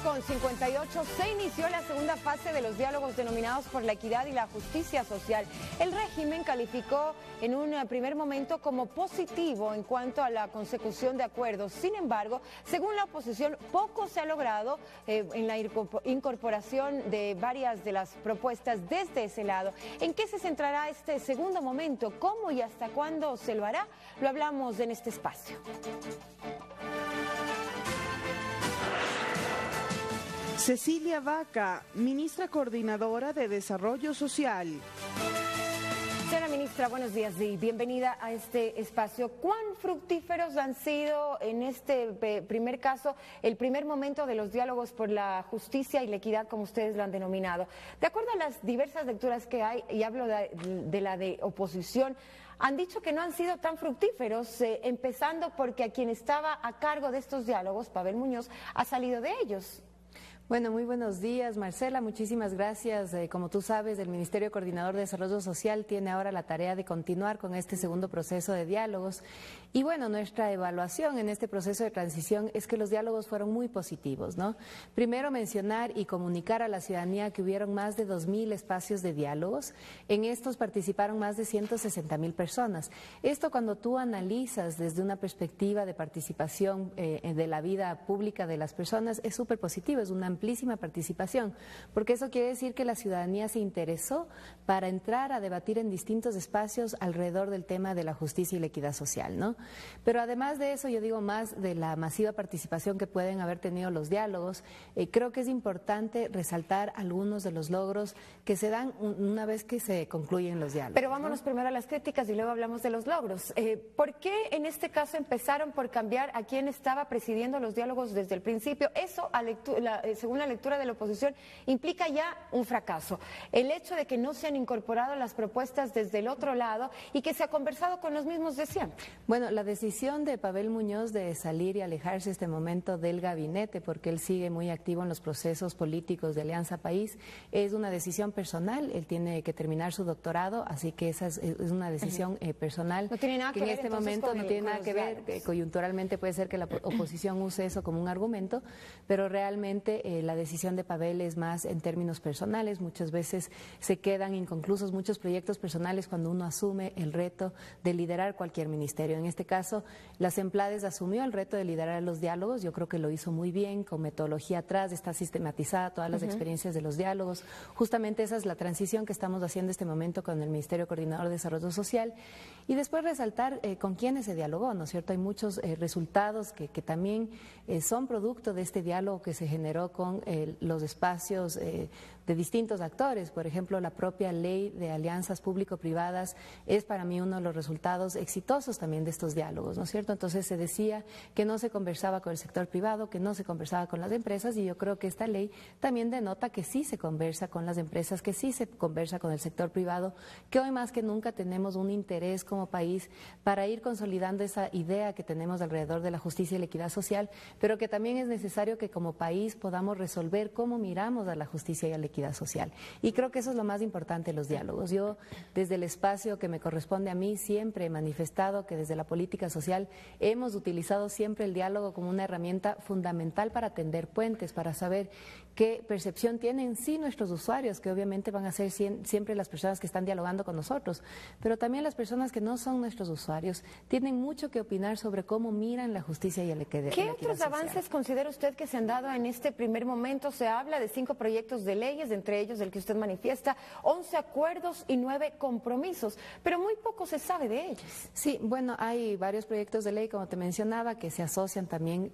8:58 se inició la segunda fase de los diálogos denominados por la equidad y la justicia social. El régimen calificó en un primer momento como positivo en cuanto a la consecución de acuerdos. Sin embargo, según la oposición, poco se ha logrado en la incorporación de varias de las propuestas desde ese lado. ¿En qué se centrará este segundo momento? ¿Cómo y hasta cuándo se lo hará? Lo hablamos en este espacio. Cecilia Vaca, ministra coordinadora de Desarrollo Social. Señora ministra, buenos días y bienvenida a este espacio. ¿Cuán fructíferos han sido en este primer caso, el primer momento de los diálogos por la justicia y la equidad, como ustedes lo han denominado? De acuerdo a las diversas lecturas que hay, y hablo de la de oposición, han dicho que no han sido tan fructíferos, empezando porque a quien estaba a cargo de estos diálogos, Pavel Muñoz, ha salido de ellos. Bueno, muy buenos días, Marcela, muchísimas gracias. Como tú sabes, el Ministerio Coordinador de Desarrollo Social tiene ahora la tarea de continuar con este segundo proceso de diálogos. Y bueno, nuestra evaluación en este proceso de transición es que los diálogos fueron muy positivos, ¿no? Primero, mencionar y comunicar a la ciudadanía que hubieron más de 2.000 espacios de diálogos. En estos participaron más de 160.000 personas. Esto, cuando tú analizas desde una perspectiva de participación de la vida pública de las personas, es súper positivo, es una amplísima participación, porque eso quiere decir que la ciudadanía se interesó para entrar a debatir en distintos espacios alrededor del tema de la justicia y la equidad social, ¿no? Pero además de eso, yo digo, más de la masiva participación que pueden haber tenido los diálogos, creo que es importante resaltar algunos de los logros que se dan una vez que se concluyen los diálogos. Pero vámonos, ¿no?, primero a las críticas y luego hablamos de los logros. ¿Por qué en este caso empezaron por cambiar a quién estaba presidiendo los diálogos desde el principio? Eso, según la lectura de la oposición, implica ya un fracaso. El hecho de que no se han incorporado las propuestas desde el otro lado y que se ha conversado con los mismos de siempre. Bueno, la decisión de Pavel Muñoz de salir y alejarse este momento del gabinete, porque él sigue muy activo en los procesos políticos de Alianza País, es una decisión personal. Él tiene que terminar su doctorado, así que esa es una decisión personal. No tiene nada que ver, en este momento no tiene nada que ver. Coyunturalmente puede ser que la oposición use eso como un argumento, pero realmente la decisión de Pavel es más en términos personales. Muchas veces se quedan inconclusos muchos proyectos personales cuando uno asume el reto de liderar cualquier ministerio. En este caso, la Semplades asumió el reto de liderar los diálogos. Yo creo que lo hizo muy bien, con metodología atrás, está sistematizada todas las experiencias de los diálogos. Justamente esa es la transición que estamos haciendo en este momento con el Ministerio Coordinador de Desarrollo Social. Y después resaltar con quiénes se dialogó, ¿no es cierto? Hay muchos resultados que también son producto de este diálogo que se generó con los espacios de distintos actores. Por ejemplo, la propia ley de alianzas público-privadas es para mí uno de los resultados exitosos también de estos diálogos, ¿no es cierto? Entonces se decía que no se conversaba con el sector privado, que no se conversaba con las empresas, y yo creo que esta ley también denota que sí se conversa con las empresas, que sí se conversa con el sector privado, que hoy más que nunca tenemos un interés como país para ir consolidando esa idea que tenemos alrededor de la justicia y la equidad social, pero que también es necesario que como país podamos resolver cómo miramos a la justicia y a la equidad social. Y creo que eso es lo más importante de los diálogos. Yo, desde el espacio que me corresponde a mí, siempre he manifestado que desde la política social hemos utilizado siempre el diálogo como una herramienta fundamental para tender puentes, para saber qué percepción tienen sí nuestros usuarios, que obviamente van a ser siempre las personas que están dialogando con nosotros, pero también las personas que no son nuestros usuarios tienen mucho que opinar sobre cómo miran la justicia y la equidad social. ¿Qué otros avances considera usted que se han dado en este primer momento? Se habla de 5 proyectos de leyes, entre ellos el que usted manifiesta, 11 acuerdos y 9 compromisos, pero muy poco se sabe de ellos. Sí, bueno, hay varios proyectos de ley, como te mencionaba, que se asocian también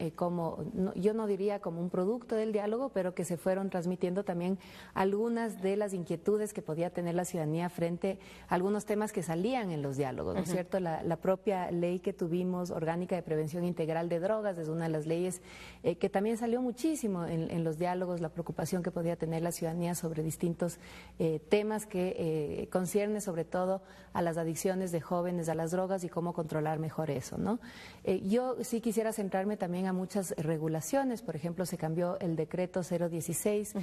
yo no diría como un producto del diálogo, pero que se fueron transmitiendo también algunas de las inquietudes que podía tener la ciudadanía frente a algunos temas que salían en los diálogos, ¿no es cierto? La propia ley que tuvimos, orgánica de prevención integral de drogas, es una de las leyes que también salió muchísimo en los diálogos, la preocupación que podía tener la ciudadanía sobre distintos temas que conciernen sobre todo a las adicciones de jóvenes a las drogas y cómo controlar mejor eso, ¿no? Yo sí quisiera centrarme también a muchas regulaciones. Por ejemplo, se cambió el decreto 016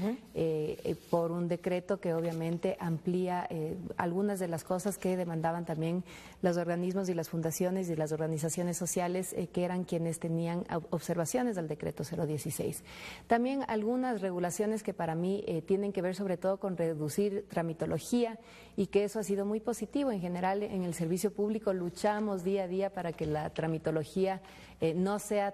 por un decreto que obviamente amplía algunas de las cosas que demandaban también los organismos y las fundaciones y las organizaciones sociales que eran quienes tenían observaciones al decreto 016. También tienen algunas regulaciones que para mí tienen que ver sobre todo con reducir tramitología y que eso ha sido muy positivo. En general, en el servicio público luchamos día a día para que la tramitología no sea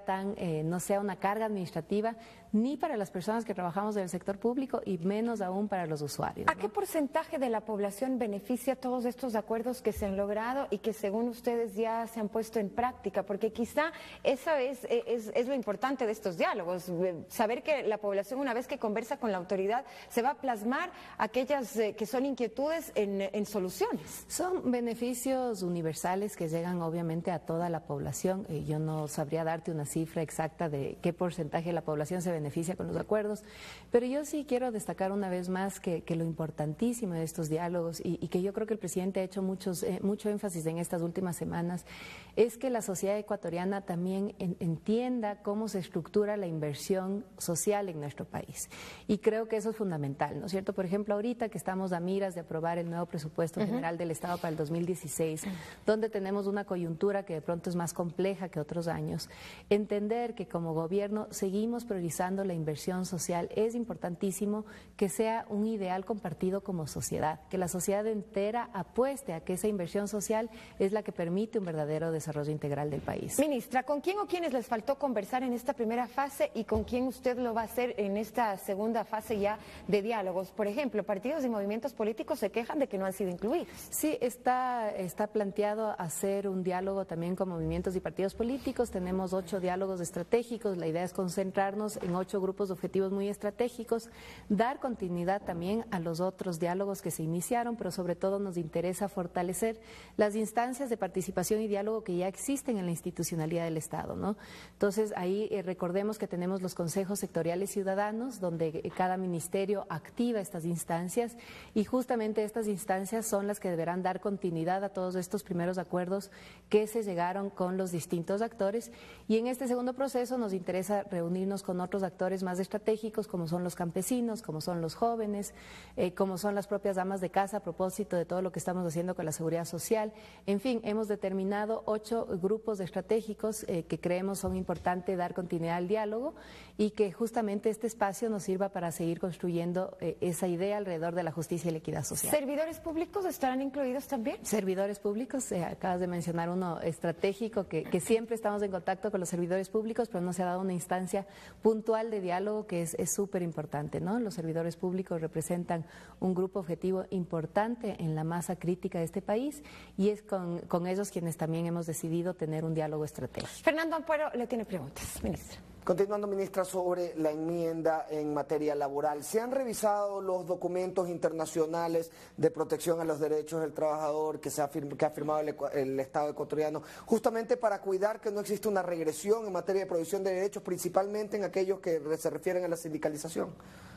una carga administrativa ni para las personas que trabajamos en el sector público y menos aún para los usuarios, ¿no? ¿A qué porcentaje de la población beneficia todos estos acuerdos que se han logrado y que según ustedes ya se han puesto en práctica? Porque quizá esa es lo importante de estos diálogos, saber que la población, una vez que conversa con la autoridad, se va a plasmar aquellas que son inquietudes en soluciones. Son beneficios universales que llegan obviamente a toda la población. Yo no sabría darte una cifra exacta de qué porcentaje de la población se beneficia con los acuerdos, pero yo sí quiero destacar una vez más que lo importantísimo de estos diálogos y que yo creo que el presidente ha hecho mucho énfasis en estas últimas semanas es que la sociedad ecuatoriana también entienda cómo se estructura la inversión social en nuestro país. Y creo que eso es fundamental, ¿no es cierto? Por ejemplo, ahorita que estamos a miras de aprobar el nuevo presupuesto general del Estado para el 2016, donde tenemos una coyuntura que de pronto es más compleja que otros años, entender que como gobierno seguimos priorizando la inversión social es importantísimo, que sea un ideal compartido como sociedad, que la sociedad entera apueste a que esa inversión social es la que permite un verdadero desarrollo integral del país. Ministra, ¿con quién o quiénes les faltó conversar en esta primera fase y con quién usted lo va a hacer en esta segunda fase ya de diálogos? Por ejemplo, partidos y movimientos políticos se quejan de que no han sido incluidos. Sí, está planteado hacer un diálogo también con movimientos y partidos políticos. Tenemos 8 diálogos estratégicos. La idea es concentrarnos en 8 grupos de objetivos muy estratégicos, dar continuidad también a los otros diálogos que se iniciaron, pero sobre todo nos interesa fortalecer las instancias de participación y diálogo que ya existen en la institucionalidad del Estado, ¿no? Entonces, ahí recordemos que tenemos los consejos sectoriales ciudadanos, donde cada ministerio activa estas instancias y justamente estas instancias son las que deberán dar continuidad a todos estos primeros acuerdos que se llegaron con los distintos actores. Y en este segundo proceso nos interesa reunirnos con otros actores más estratégicos, como son los campesinos, como son los jóvenes, como son las propias amas de casa, a propósito de todo lo que estamos haciendo con la seguridad social. En fin, hemos determinado 8 grupos estratégicos que creemos son importantes dar continuidad al diálogo y que justamente este espacio nos sirva para seguir construyendo esa idea alrededor de la justicia y la equidad social. ¿Servidores públicos estarán incluidos también? Servidores públicos, acabas de mencionar uno estratégico, que siempre estamos en contacto con los servidores públicos, pero no se ha dado una instancia puntual de diálogo que es súper importante, ¿no? Los servidores públicos representan un grupo objetivo importante en la masa crítica de este país y es con ellos quienes también hemos decidido tener un diálogo estratégico. Fernando Ampuero le tiene preguntas, ministra. Continuando, ministra, sobre la enmienda en materia laboral, ¿se han revisado los documentos internacionales de protección a los derechos del trabajador que ha firmado el Estado ecuatoriano, justamente para cuidar que no exista una regresión en materia de provisión de derechos, principalmente en aquellos que se refieren a la sindicalización?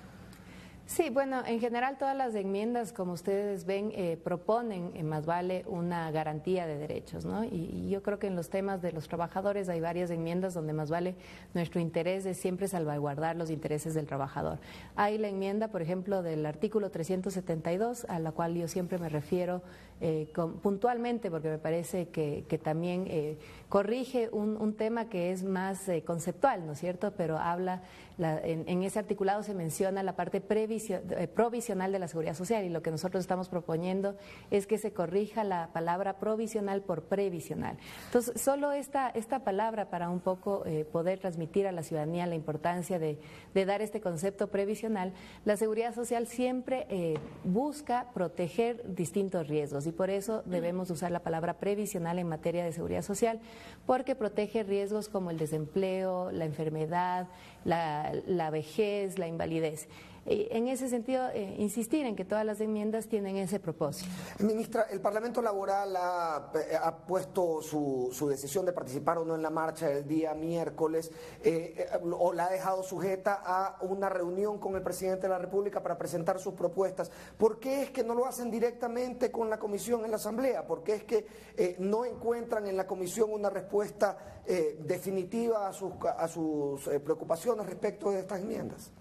Sí, bueno, en general todas las enmiendas, como ustedes ven, proponen más vale una garantía de derechos, ¿no? Y yo creo que en los temas de los trabajadores hay varias enmiendas donde más vale nuestro interés es siempre salvaguardar los intereses del trabajador. Hay la enmienda, por ejemplo, del artículo 372, a la cual yo siempre me refiero puntualmente porque me parece que también corrige un tema que es más conceptual, ¿no es cierto? Pero habla, en ese articulado se menciona la parte provisional de la seguridad social y lo que nosotros estamos proponiendo es que se corrija la palabra provisional por previsional. Entonces, solo esta palabra para un poco poder transmitir a la ciudadanía la importancia de dar este concepto previsional. La seguridad social siempre busca proteger distintos riesgos y por eso debemos usar la palabra previsional en materia de seguridad social, porque protege riesgos como el desempleo, la enfermedad, la vejez, la invalidez. En ese sentido, insistir en que todas las enmiendas tienen ese propósito. Ministra, el Parlamento Laboral ha puesto su decisión de participar o no en la marcha el día miércoles, o la ha dejado sujeta a una reunión con el presidente de la República para presentar sus propuestas. ¿Por qué es que no lo hacen directamente con la comisión en la Asamblea? ¿Por qué es que no encuentran en la comisión una respuesta definitiva a sus preocupaciones respecto de estas enmiendas?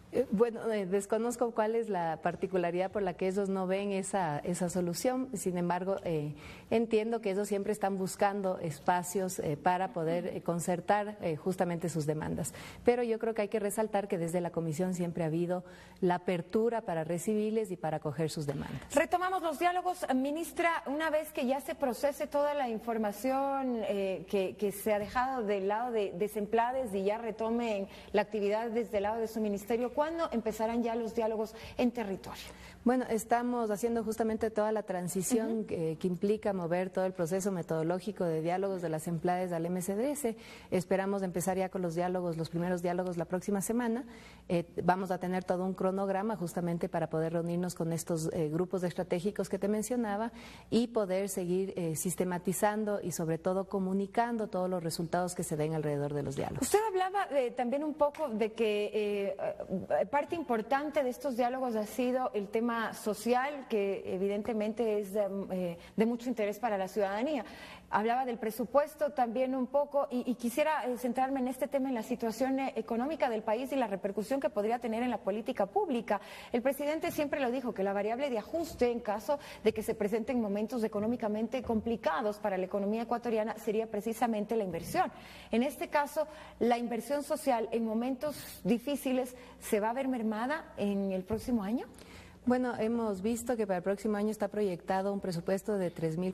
Bueno, desconozco cuál es la particularidad por la que ellos no ven esa solución. Sin embargo, entiendo que ellos siempre están buscando espacios para poder concertar justamente sus demandas. Pero yo creo que hay que resaltar que desde la Comisión siempre ha habido la apertura para recibirles y para acoger sus demandas. Retomamos los diálogos, ministra, una vez que ya se procese toda la información que se ha dejado del lado de Desempleades y ya retomen la actividad desde el lado de su ministerio, ¿cuándo empezarán ya los diálogos en territorio? Bueno, estamos haciendo justamente toda la transición que implica mover todo el proceso metodológico de diálogos de las empleadas al MCDS. Esperamos empezar ya con los diálogos, los primeros diálogos la próxima semana. Vamos a tener todo un cronograma justamente para poder reunirnos con estos grupos estratégicos que te mencionaba y poder seguir sistematizando y sobre todo comunicando todos los resultados que se den alrededor de los diálogos. Usted hablaba también un poco de que parte importante de estos diálogos ha sido el tema social, que evidentemente es de mucho interés para la ciudadanía. Hablaba del presupuesto también un poco y quisiera centrarme en este tema, en la situación económica del país y la repercusión que podría tener en la política pública. El presidente siempre lo dijo, que la variable de ajuste en caso de que se presenten momentos económicamente complicados para la economía ecuatoriana sería precisamente la inversión. En este caso, la inversión social en momentos difíciles ¿se va a ver mermada en el próximo año? Bueno, hemos visto que para el próximo año está proyectado un presupuesto de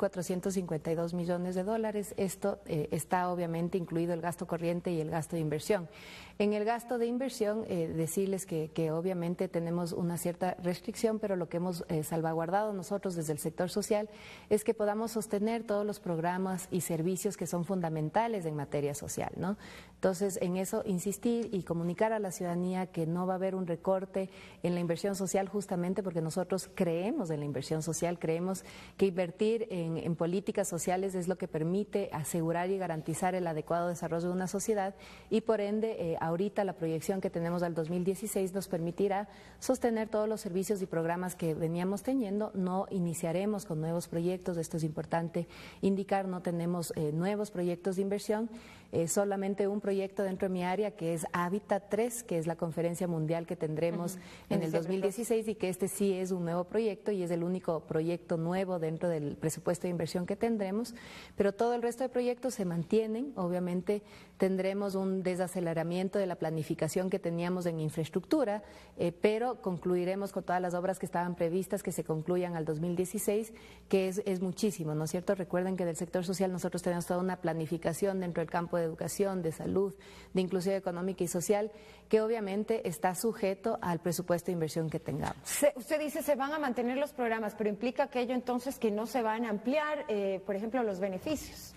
3.452 millones de dólares. Esto está obviamente incluido el gasto corriente y el gasto de inversión. En el gasto de inversión, decirles que obviamente tenemos una cierta restricción, pero lo que hemos salvaguardado nosotros desde el sector social es que podamos sostener todos los programas y servicios que son fundamentales en materia social, ¿no? Entonces, en eso insistir y comunicar a la ciudadanía que no va a haber un recorte en la inversión social, justamente porque nosotros creemos en la inversión social, creemos que invertir en políticas sociales es lo que permite asegurar y garantizar el adecuado desarrollo de una sociedad y por ende ahorita la proyección que tenemos al 2016 nos permitirá sostener todos los servicios y programas que veníamos teniendo. No iniciaremos con nuevos proyectos, esto es importante indicar, no tenemos nuevos proyectos de inversión, solamente un proyecto dentro de mi área que es Hábitat 3, que es la conferencia mundial que tendremos en el 2016 y que este sí es un nuevo proyecto y es el único proyecto nuevo dentro del presupuesto de inversión que tendremos, pero todo el resto de proyectos se mantienen. Obviamente tendremos un desaceleramiento de la planificación que teníamos en infraestructura, pero concluiremos con todas las obras que estaban previstas que se concluyan al 2016, que es muchísimo, ¿no es cierto? Recuerden que del sector social nosotros tenemos toda una planificación dentro del campo de educación, de salud, de inclusión económica y social, que obviamente está sujeto al presupuesto de inversión que tengamos. Usted dice se van a mantener los programas, pero implica aquello entonces que no se van a ampliar, por ejemplo, los beneficios.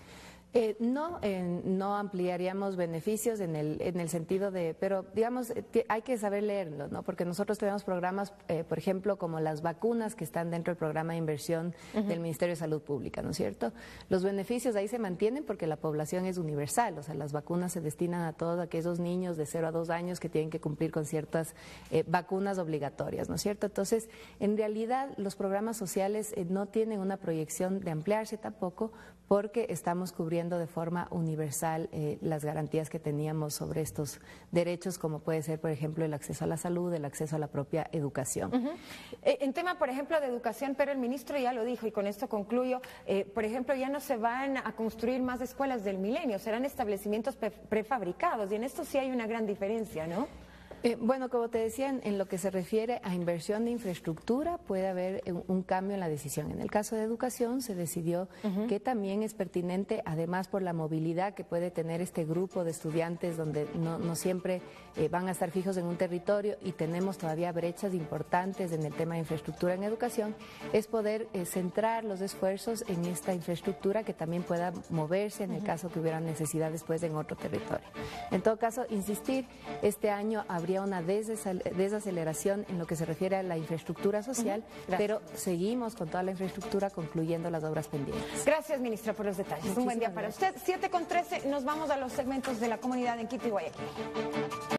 No ampliaríamos beneficios en el sentido de, pero digamos, hay que saber leerlo, ¿no? Porque nosotros tenemos programas, por ejemplo, como las vacunas que están dentro del programa de inversión del Ministerio de Salud Pública, ¿no es cierto? Los beneficios ahí se mantienen porque la población es universal, o sea, las vacunas se destinan a todos aquellos niños de 0 a 2 años que tienen que cumplir con ciertas vacunas obligatorias, ¿no es cierto? Entonces, en realidad, los programas sociales no tienen una proyección de ampliarse tampoco porque estamos cubriendo de forma universal las garantías que teníamos sobre estos derechos, como puede ser, por ejemplo, el acceso a la salud, el acceso a la propia educación. En tema, por ejemplo, de educación, pero el ministro ya lo dijo y con esto concluyo, por ejemplo, ya no se van a construir más escuelas del milenio, serán establecimientos prefabricados y en esto sí hay una gran diferencia, ¿no? Bueno, como te decía, en lo que se refiere a inversión de infraestructura puede haber un cambio en la decisión. En el caso de educación se decidió que también es pertinente, además por la movilidad que puede tener este grupo de estudiantes donde no siempre van a estar fijos en un territorio y tenemos todavía brechas importantes en el tema de infraestructura en educación, es poder centrar los esfuerzos en esta infraestructura que también pueda moverse en el caso que hubiera necesidad después en otro territorio. En todo caso, insistir, este año habría una desaceleración en lo que se refiere a la infraestructura social, pero seguimos con toda la infraestructura concluyendo las obras pendientes. Gracias, ministra, por los detalles. Un buen día para usted. 7:13, nos vamos a los segmentos de la comunidad en Quito y Guayaquil.